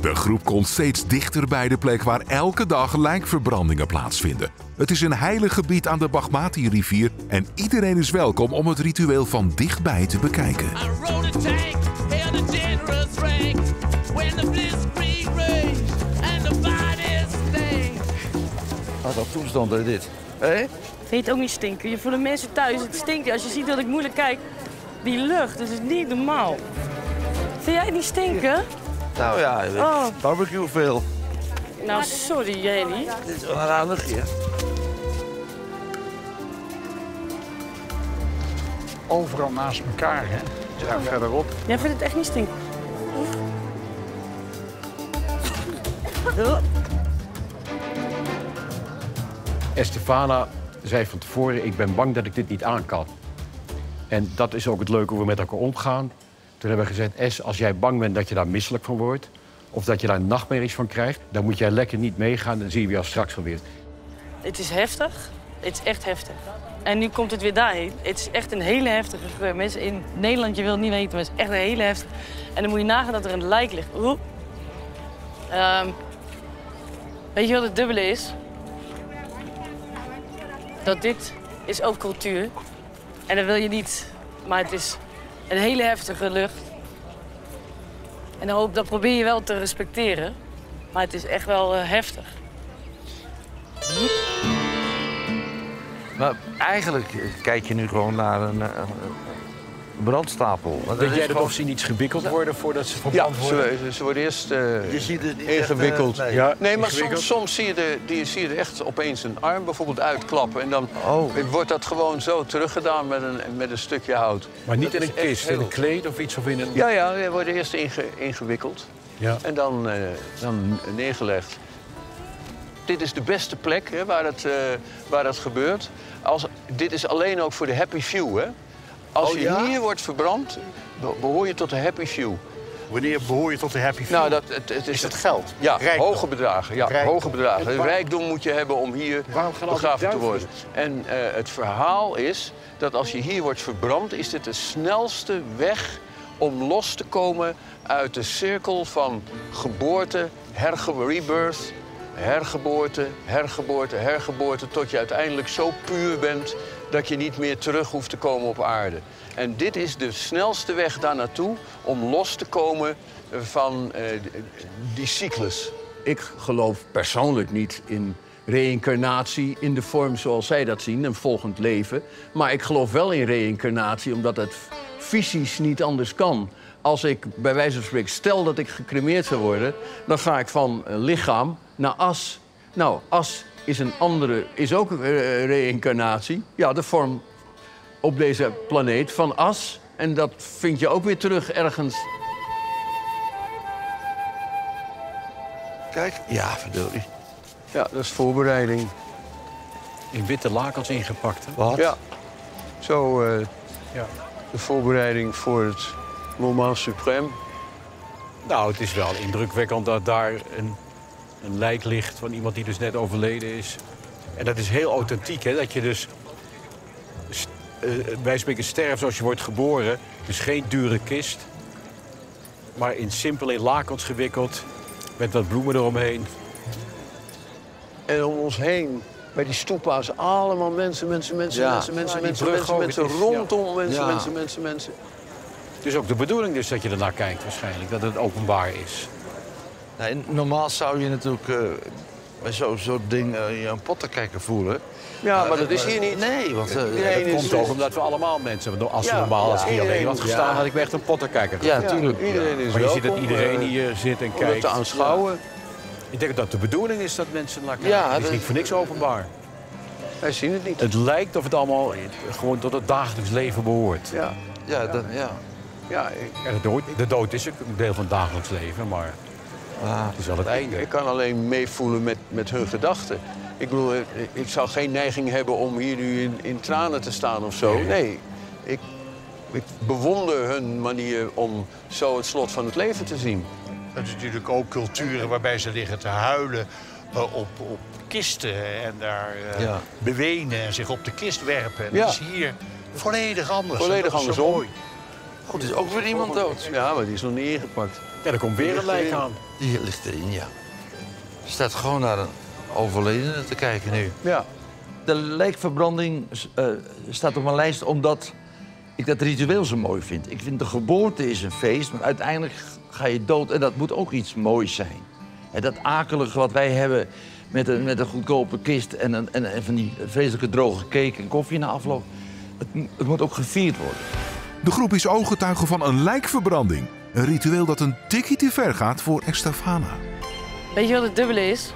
De groep komt steeds dichter bij de plek waar elke dag lijkverbrandingen plaatsvinden. Het is een heilig gebied aan de Bagmati-rivier en iedereen is welkom om het ritueel van dichtbij te bekijken. Wat een toestand is dit. Hé? Vind je het ook niet stinken? Voor de mensen thuis, het stinkt. Als je ziet dat ik moeilijk kijk, die lucht, dat is niet normaal. Vind jij het niet stinken? Nou ja, barbecue veel. Nou, sorry, Jenny. Dit is wel een raar luchtje. Overal naast elkaar, hè? Ja, verderop. Jij vindt het echt niet stinken? Estefana zei van tevoren, ik ben bang dat ik dit niet aan kan. En dat is ook het leuke hoe we met elkaar omgaan. Toen hebben we gezegd, Es, als jij bang bent dat je daar misselijk van wordt... of dat je daar nachtmerries van krijgt, dan moet jij lekker niet meegaan. Dan zie je jou straks wel weer. Het is heftig. Het is echt heftig. En nu komt het weer daarheen. Het is echt een hele heftige geur. Mensen in Nederland, je wil het niet weten, maar het is echt een hele heftige. En dan moet je nagaan dat er een lijk ligt. Weet je wat het dubbele is? Dat dit is ook cultuur. En dat wil je niet. Maar het is een hele heftige lucht. En dat probeer je wel te respecteren. Maar het is echt wel heftig. Maar eigenlijk kijk je nu gewoon naar een brandstapel. Weet jij dat of ze niet gewikkeld worden voordat ze verbrand worden? Ja, ze worden eerst Je ziet het niet ingewikkeld. echt, Ja, Nee, maar ingewikkeld. soms zie je er echt opeens een arm bijvoorbeeld uitklappen. En dan wordt dat gewoon zo teruggedaan met een stukje hout. Maar niet Dat in is een echt kist, in een kleed of iets of in een... Ja, die worden eerst ingewikkeld. Ja. En dan neergelegd. Dit is de beste plek hè, waar dat gebeurt. Dit is alleen ook voor de happy few. Hè. Als je hier wordt verbrand, behoor je tot de happy few. Wanneer behoor je tot de happy few? Nou, het is het geld? Ja, Rijkdom. hoge bedragen. Ja, Rijkdom. hoge bedragen. En Rijkdom moet je hebben om hier Waarom gaan al die begraven te Duitsers? worden. En het verhaal is dat als je hier wordt verbrand, is dit de snelste weg om los te komen uit de cirkel van geboorte, rebirth, hergeboorte, tot je uiteindelijk zo puur bent dat je niet meer terug hoeft te komen op aarde. En dit is de snelste weg daar naartoe om los te komen van die cyclus. Ik geloof persoonlijk niet in reïncarnatie in de vorm zoals zij dat zien, een volgend leven. Maar ik geloof wel in reïncarnatie omdat het fysisch niet anders kan. Als ik bij wijze van spreken, stel dat ik gecremeerd zou worden, dan ga ik van lichaam naar as. Nou, as is ook een reïncarnatie. Ja, de vorm op deze planeet van as. En dat vind je ook weer terug ergens. Kijk, ja, verdorie. Ja, dat is voorbereiding. In witte lakens ingepakt, hè? Wat? Ja, zo Ja. de voorbereiding voor het moment suprême. Nou, het is wel indrukwekkend dat daar een lijk ligt van iemand die dus net overleden is. En dat is heel authentiek, hè? Dat je dus wij spreken sterft zoals je wordt geboren. Dus geen dure kist. Maar simpel in lakens gewikkeld. Met wat bloemen eromheen. En om ons heen, bij die stoepa's, allemaal mensen rondom mensen. Het is ook de bedoeling dus dat je ernaar kijkt waarschijnlijk. Dat het openbaar is. Nee, normaal zou je natuurlijk bij zo'n ding je een pottenkijker voelen. Ja, maar dat is hier niet. Nee, want Dat komt ook omdat we allemaal mensen hebben. Als als ik hier alleen had gestaan, had ik me echt een pottenkijker. ja, tuurlijk. Iedereen is Maar je ziet dat welkom, iedereen hier zit en om het kijkt. te aanschouwen. Ik denk dat de bedoeling is dat mensen naar kijken. Ja, Het is dat- niet voor niks openbaar. Wij zien het niet. Het lijkt of het allemaal gewoon tot het dagelijks leven behoort. Ja, Ja, En de dood is ook een deel van het dagelijks leven, maar het is wel het einde. ik kan alleen meevoelen met hun gedachten. Ik bedoel, ik zou geen neiging hebben om hier nu in tranen te staan of zo. Nee, ik bewonder hun manier om zo het slot van het leven te zien. Het is natuurlijk ook culturen waarbij ze liggen te huilen op kisten en daar bewenen en zich op de kist werpen. En dat is hier volledig anders. Volledig En dat is zo andersom. mooi. oh, er is ook weer iemand dood. Ja, maar die is nog niet ingepakt. Ja, er komt weer een lijk aan. Die ligt erin, ja. Je staat gewoon naar een overledene te kijken nu. Ja. De lijkverbranding staat op mijn lijst omdat ik dat ritueel zo mooi vind. Ik vind de geboorte is een feest, maar uiteindelijk ga je dood en dat moet ook iets moois zijn. En dat akelige wat wij hebben met een goedkope kist en van die vreselijke droge cake en koffie na afloop. Het moet ook gevierd worden. De groep is ooggetuige van een lijkverbranding. Een ritueel dat een tikje te ver gaat voor Estefana. Weet je wat het dubbele is?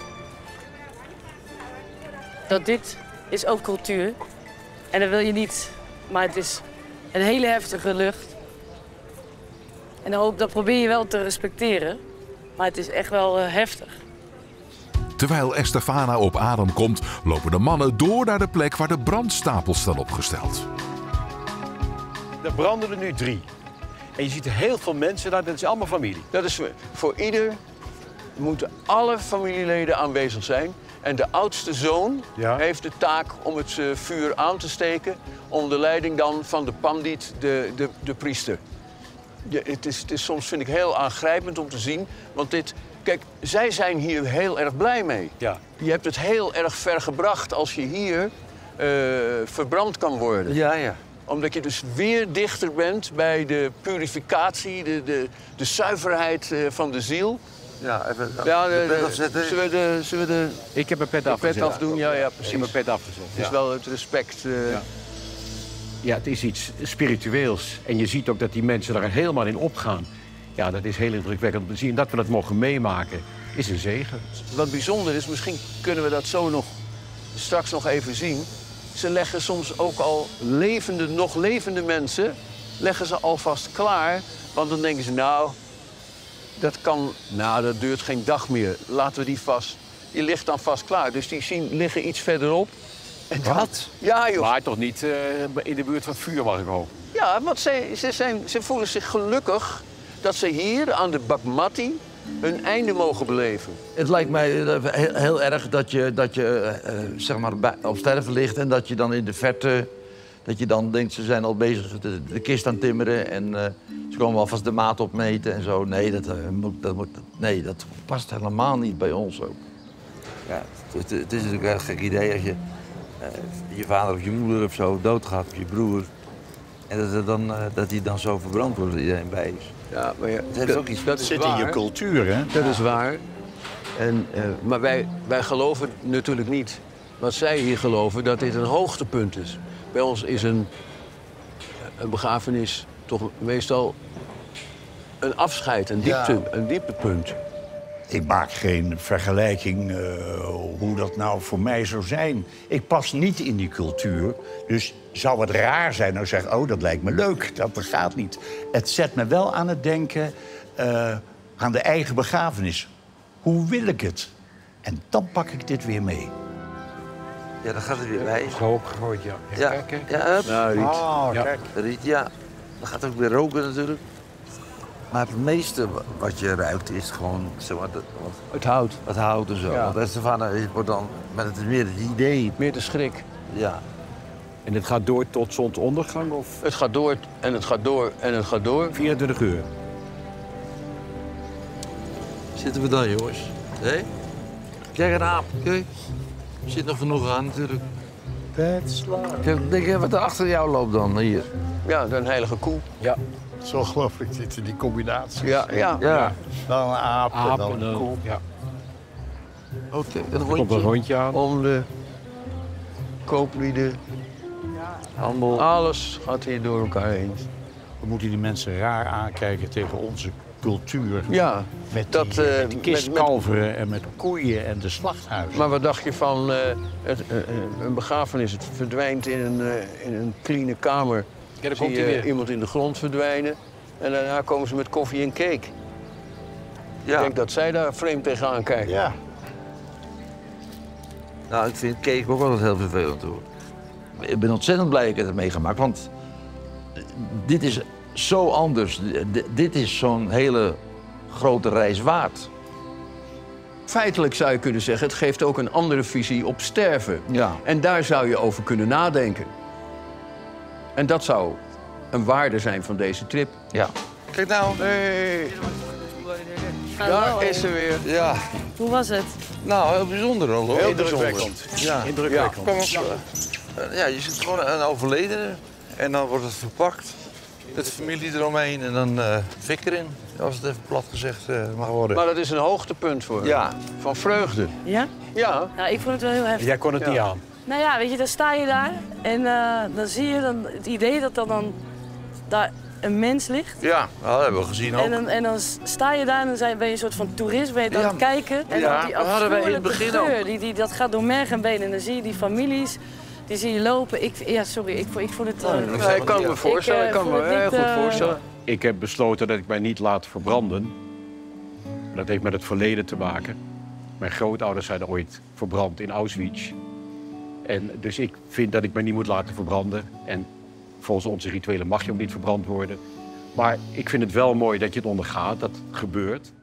Dat dit is ook cultuur. En dat wil je niet. Maar het is een hele heftige lucht. En dat probeer je wel te respecteren. Maar het is echt wel heftig. Terwijl Estefana op adem komt, lopen de mannen door naar de plek waar de brandstapels staan opgesteld. Er branden er nu 3. En je ziet er heel veel mensen daar, dat is allemaal familie. Dat is voor ieder moeten alle familieleden aanwezig zijn. En de oudste zoon heeft de taak om het vuur aan te steken. Onder leiding dan van de pandit, de priester. Het is soms, vind ik, heel aangrijpend om te zien. Want kijk, zij zijn hier heel erg blij mee. Ja. Je hebt het heel erg ver gebracht als je hier verbrand kan worden. Ja, ja. Omdat je dus weer dichter bent bij de purificatie, de zuiverheid van de ziel. Ja, even Ja, de pet afzetten. Zullen we de Ik heb mijn pet afgezet. pet afdoen? Ja, Ik precies. heb mijn pet afgezet. Het is wel het respect. Ja, het is iets spiritueels. En je ziet ook dat die mensen daar helemaal in opgaan. Ja, dat is heel indrukwekkend om te zien. En dat we dat mogen meemaken, is een zegen. Wat bijzonder is, misschien kunnen we dat zo straks nog even zien. Ze leggen soms ook al nog levende mensen, leggen ze alvast klaar. Want dan denken ze, dat duurt geen dag meer. Laten we die vast. Die ligt dan vast klaar. Dus die liggen iets verderop. En Wat? Ja, joh. Maar toch niet in de buurt van het vuur, mag ik hopen. Ja, want ze voelen zich gelukkig dat ze hier aan de Bagmati hun einde mogen beleven. Het lijkt mij heel erg dat je zeg maar op sterven ligt en dat je dan in de verte, dat je dan denkt ze zijn al bezig de kist aan het timmeren en ze komen alvast de maat opmeten en zo. Nee, dat past helemaal niet bij ons ook. Ja, het is natuurlijk een gek idee als je vader of je moeder of zo doodgaat of je broer en dat die dan zo verbrand wordt dat iedereen bij is. Ja, maar dat zit in je cultuur, hè? Dat is waar. Maar wij geloven natuurlijk niet wat zij hier geloven, dat dit een hoogtepunt is. Bij ons is een begrafenis toch meestal een afscheid, een dieptepunt. Ik maak geen vergelijking hoe dat nou voor mij zou zijn. Ik pas niet in die cultuur. Dus zou het raar zijn nou zeggen, oh, dat lijkt me leuk. Dat gaat niet. Het zet me wel aan het denken aan de eigen begrafenis. Hoe wil ik het? En dan pak ik dit weer mee. Ja, dan gaat het weer bij. Zo opgegooid, ja. Ja, Kijk. ja, Riet. Ja. Kijk. Riet, ja. Dan gaat het ook weer roken natuurlijk. Maar het meeste wat je ruikt is gewoon zeg maar, Het hout. het hout en zo. Ja. Want Estefana wordt dan, maar het is meer het idee. Meer de schrik. Ja. En het gaat door tot zonsondergang of Het gaat door en het gaat door en het gaat door. 24 uur? Zitten we dan, jongens? Hé? Kijk een aap, kijk. Er zit nog genoeg aan natuurlijk. Denk wat er achter jou loopt dan, hier. Ja, een heilige koe. Ja. Zo geloof ik die combinatie. Ja. Ja. Dan een aap, en dan een koe. Ja. Oké, een Er komt een hondje. rondje aan. Om de kooplieden. Handel. Alles gaat hier door elkaar heen. We moeten die mensen raar aankijken tegen onze cultuur. Ja, Met dat, die kistkalveren en met koeien en de slachthuizen. maar wat dacht je van een begrafenis? Het verdwijnt in een clean kamer. Ja, dan Zie komt hij je weer. iemand in de grond verdwijnen. En daarna komen ze met koffie en cake. Ja. Ik denk dat zij daar vreemd tegenaan kijken. Ja. Nou, ik vind cake ook altijd heel vervelend hoor. Ik ben ontzettend blij dat ik het heb meegemaakt, want dit is zo anders. Dit is zo'n hele grote reis waard. Feitelijk zou je kunnen zeggen, het geeft ook een andere visie op sterven. Ja. En daar zou je over kunnen nadenken. En dat zou een waarde zijn van deze trip. Ja. Kijk nou. Hey. Daar is ze weer. Ja, Hoe was het? nou, heel bijzonder al, hoor. Heel indrukwekkend. Ja. Indrukwekkend. Kom op. Ja, je ziet gewoon een overledene en dan wordt het verpakt. Met de familie eromheen en dan fik erin, als het even plat gezegd mag worden. Maar dat is een hoogtepunt voor Ja. Van vreugde. Ja? Ja. Ja, ik vond het wel heel heftig. Jij kon het niet aan. Nou ja, weet je, dan sta je daar en dan zie je dan het idee dat er dan daar een mens ligt. Ja, nou, dat hebben we gezien ook. En dan sta je daar en dan ben je een soort van toerist, ben je aan het kijken. En Ja, dan die dat hadden wij in het afschuwelijke begin geur, dat gaat door merg en been. En dan zie je die families, die zie je lopen. Ik vond het... Ja, ik kan me voorstellen. Ik kan vond me het heel niet, goed voorstellen. Ik heb besloten dat ik mij niet laat verbranden. Dat heeft met het verleden te maken. Mijn grootouders zijn ooit verbrand in Auschwitz. En dus ik vind dat ik mij niet moet laten verbranden. En volgens onze rituelen mag je ook niet verbrand worden. Maar ik vind het wel mooi dat je het ondergaat, dat het gebeurt.